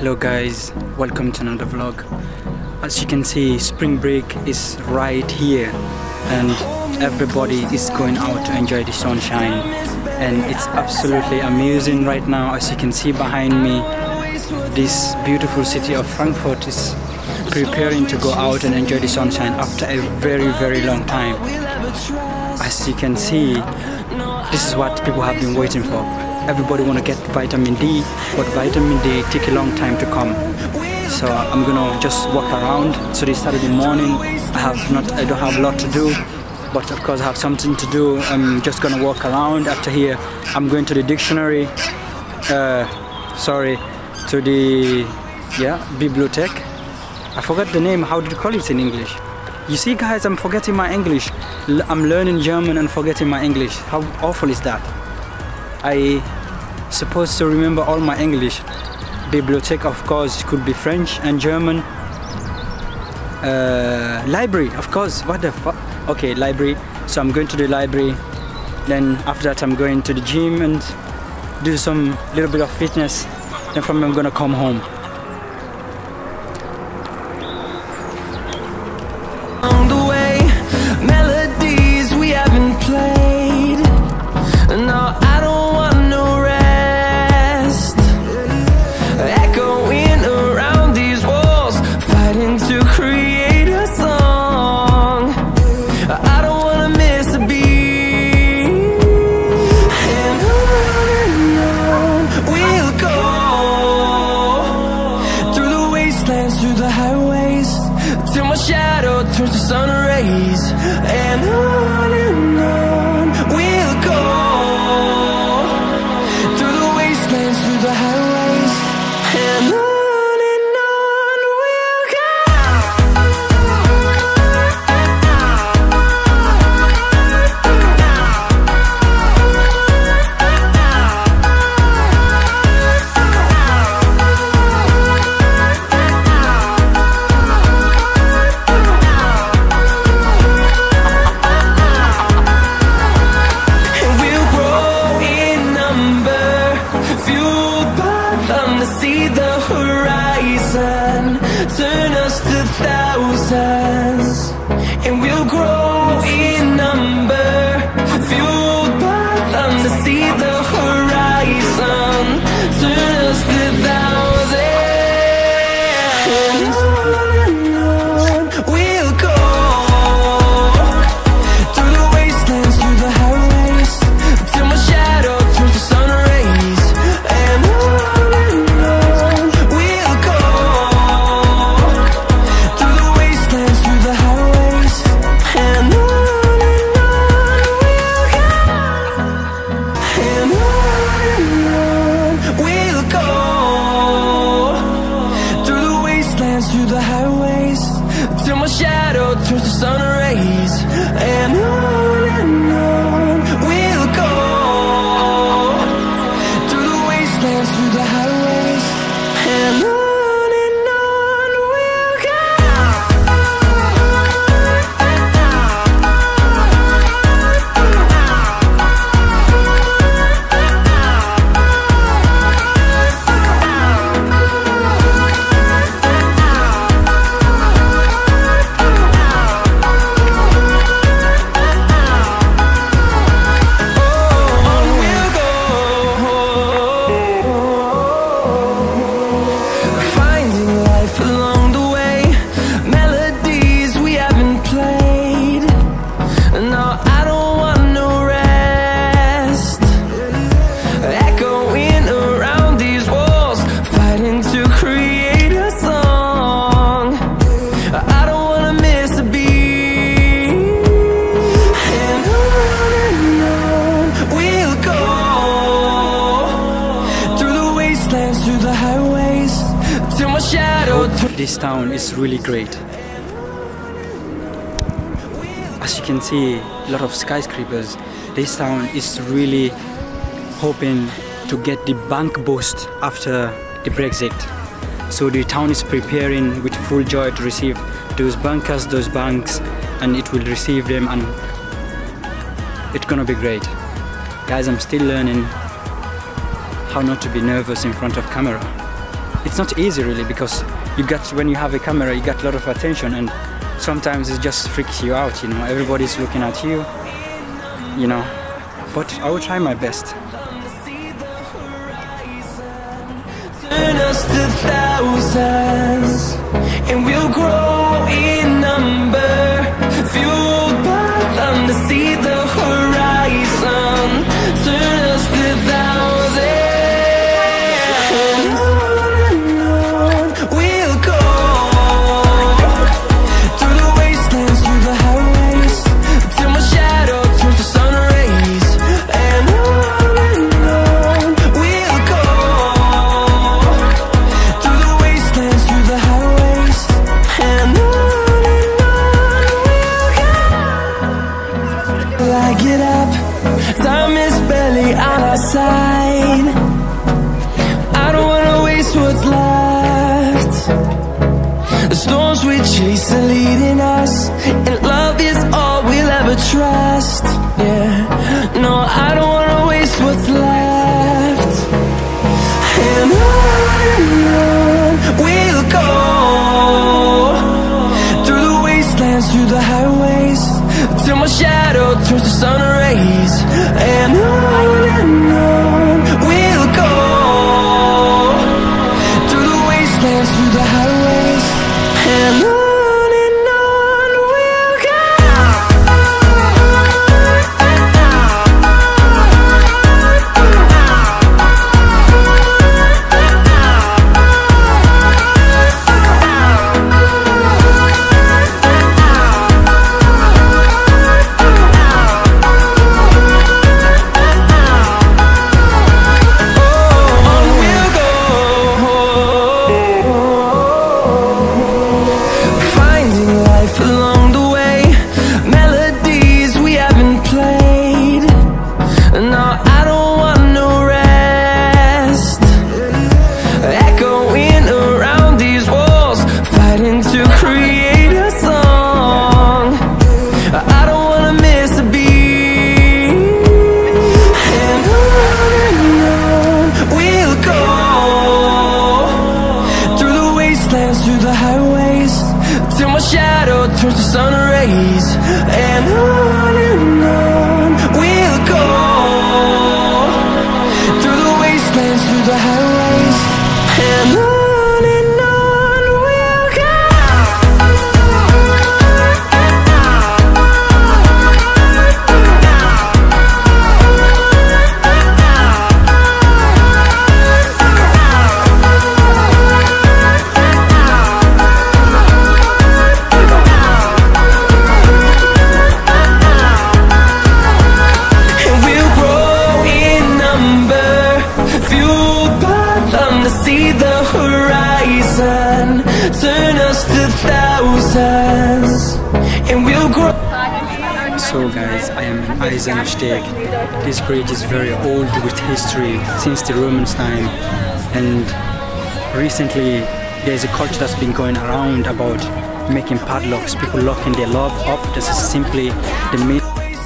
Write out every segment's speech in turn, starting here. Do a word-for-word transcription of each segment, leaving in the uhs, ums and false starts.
Hello guys, welcome to another vlog. As you can see, spring break is right here and everybody is going out to enjoy the sunshine, and it's absolutely amazing right now. As you can see behind me, this beautiful city of Frankfurt is preparing to go out and enjoy the sunshine after a very very long time. As you can see, this is what people have been waiting for. Everybody want to get vitamin D, but vitamin D take a long time to come. So I'm gonna just walk around. So this Saturday morning, I have not, I don't have a lot to do, but of course I have something to do. I'm just gonna walk around. After here, I'm going to the dictionary. Uh, sorry, to the yeah bibliothèque. I forgot the name. How do you call it in English? You see, guys, I'm forgetting my English. L I'm learning German and forgetting my English. How awful is that? I supposed to remember all my English. Bibliothèque, of course, could be French and German. Uh, library, of course. What the fuck? Okay, library. So I'm going to the library. Then after that, I'm going to the gym and do some little bit of fitness. Then from there, I'm gonna come home. On the way, melodies we haven't played. No, I don't want no rest. Echoing around these walls, fighting to create a song. I don't wanna miss a beat. And on and on we'll go, through the wastelands, through the highways, till my shadow turns to sun rays. And on and on we'll go, through the wastelands, through the highways, and on. See the horizon, turn us to thousands, and we'll grow in number, fueled by them. To see the horizon, turn us to thousands, and on and on we'll go, through the wastelands, through the highways, till my shadow turns to sun rays. And on through the highways, till my shadow turns to sun rays. And on and on we'll go, through the wastelands, through the highways, and on. Through the highways, till my shadow. This town is really great. As you can see, a lot of skyscrapers. This town is really hoping to get the bank boost after the Brexit. So the town is preparing with full joy to receive those bankers, those banks, and it will receive them, and it's gonna be great. Guys, I'm still learning how not to be nervous in front of camera. it's not easy really, because you got, when you have a camera, you got a lot of attention, and sometimes it just freaks you out, you know, everybody's looking at you, you know, but I will try my best. Turn us to thousands, and we'll grow in number, fueled by them to see the horizon. Turn us to thousands, and on and on we'll go, through the wastelands, through the highways, till my shadow turns to sun rays. And on and on we'll go, through the wastelands, through the highways, and on and on we'll go. I get up, time is barely on our side. I don't wanna waste what's left. The storms we chase are leading us, and love is all we'll ever trust. Yeah, no, I don't wanna waste what's left. And on and on we'll go, through the wastelands, through the highways, till my shadow turns to sun rays. And on and on we'll go, through the wastelands, through the highways, and on and on we'll go. Through the highways, till my shadow turns to sun rays. And on and on we'll go, through the wastelands, through the highways, and on and on we'll go. Turn us to thousands, and we'll grow. So guys, I am in Eisensteg. This bridge is very old with history since the Romans time, and recently there's a culture that's been going around about making padlocks, people locking their love up. This is simply the main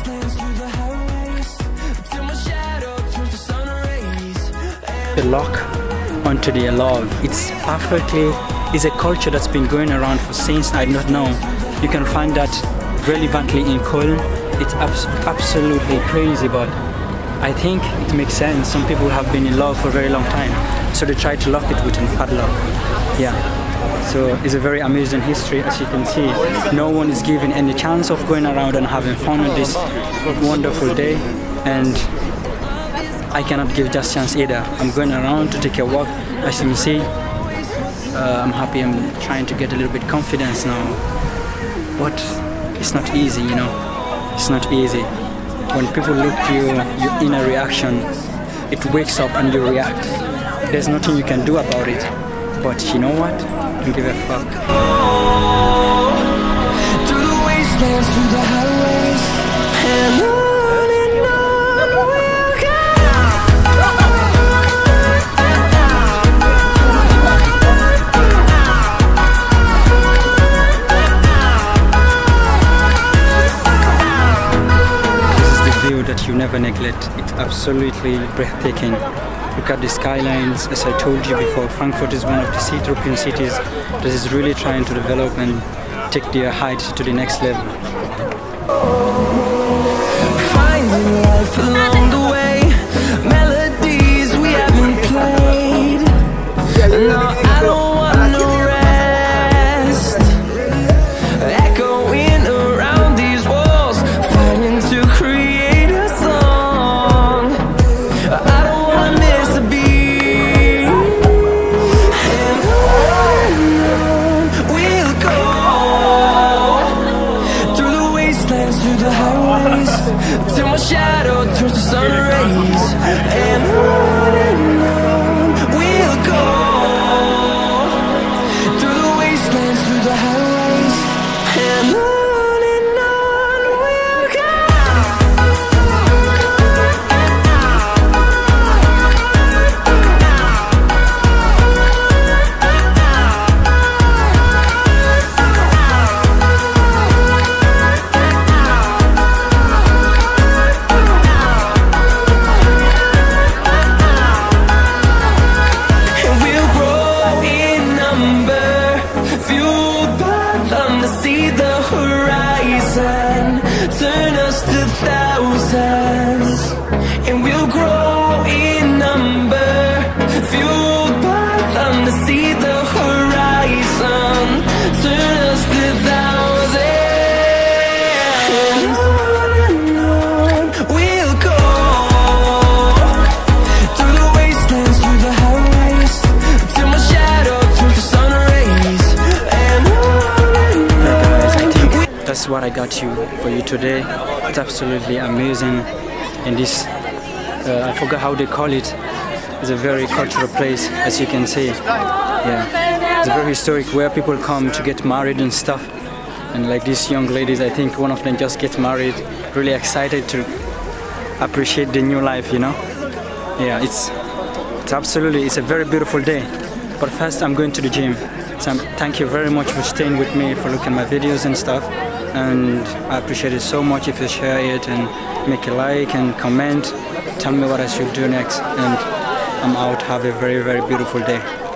the lock onto their love. It's perfectly, it's a culture that's been going around for since I don't know. You can find that relevantly in Köln. It's abs absolutely crazy, but I think it makes sense. Some people have been in love for a very long time, so they try to lock it with a padlock. Yeah, so it's a very amazing history. As you can see, no one is given any chance of going around and having fun on this wonderful day, and I cannot give just chance either. I'm going around to take a walk. As you can see, uh, I'm happy. I'm trying to get a little bit confidence now, but it's not easy, you know. It's not easy. When people look at you, your inner reaction, it wakes up and you react. There's nothing you can do about it. But you know what? Don't give a fuck. Through the wastelands, through the highways, and on and on we'll go. This is the view that you never neglect. It's absolutely breathtaking. Look at the skylines. As I told you before, Frankfurt is one of the European cities that is really trying to develop and take their heights to the next level. Finding life along the way, melodies we haven't played. No, I don't want no rest. Echoing around these walls, fighting to create a song. I don't wanna miss a beat. And on we'll go, through the wastelands, through the highways, till my shadow turns to sun rays. And on and on we'll go, through the wastelands, through the highways. And on and on we'll go. And we'll grow in number, fueled by them to see the horizon, turn us to thousands. And we'll grow in number, fueled by them to see the horizon, turn us to thousands. And on and on we'll go, through the wastelands, through the highways, till my shadow turns to sun rays. And on and Guys, I think that's what I got you for you today. It's absolutely amazing. And this, uh, I forgot how they call it. It's a very cultural place, as you can see. Yeah, it's a very historic where people come to get married and stuff. And like these young ladies, I think one of them just gets married, really excited to appreciate the new life, you know. Yeah, it's it's absolutely, it's a very beautiful day. But first I'm going to the gym. So I'm, thank you very much for staying with me, for looking at my videos and stuff. And I appreciate it so much if you share it and make a like and comment. Tell me what I should do next. And I'm out. Have a very, very beautiful day.